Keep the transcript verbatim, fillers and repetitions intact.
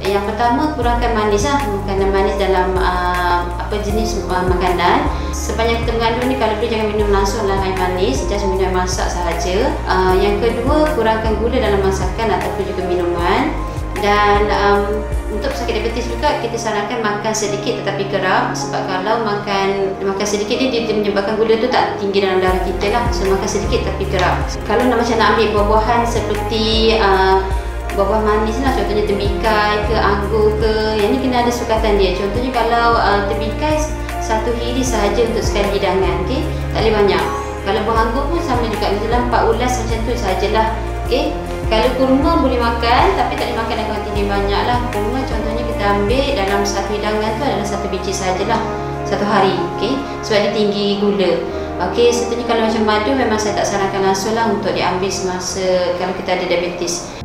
Yang pertama, kurangkan manis lah, makanan manis dalam uh, apa jenis uh, makanan. Sepanjang kita mengandung ni, kalau boleh jangan minum langsung lah air manis, just minum air masak sahaja. Uh, yang kedua, kurangkan gula dalam masakan ataupun juga minuman. Dan um, untuk sakit diabetes juga kita sarankan makan sedikit tetapi kerap, sebab kalau makan makan sedikit ni dia, dia menyebabkan gula tu tak tinggi dalam darah kita lah. So makan sedikit tapi kerap. Kalau nak macam nak ambil buah-buahan seperti uh, buah-buah manis lah, contohnya tembikai ke anggur ke, yang ni kena ada sukatan dia. Contohnya kalau uh, tembikai satu hiris sahaja untuk sekali hidangan, okey, tak boleh banyak. Kalau buah anggur pun sama juga, misalnya empat ulas macam tu sahajalah, okey. Kalau kurma boleh makan tapi tak boleh makan dalam kuantiti banyak lah. Kurma contohnya kita ambil dalam satu hidangan tu adalah satu biji sahajalah satu hari, okey, sebab dia tinggi gula. Okey, seterusnya kalau macam madu memang saya tak sarankan langsung lah untuk diambil semasa kalau kita ada diabetes.